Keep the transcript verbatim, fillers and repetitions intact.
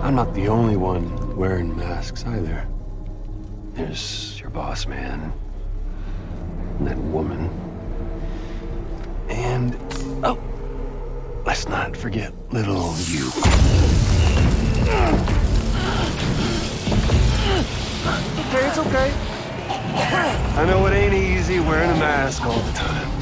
I'm not the only one wearing masks either. There's your boss man, and that woman, and, oh, let's not forget little you. Okay, it's okay. I know it ain't easy wearing a mask all the time.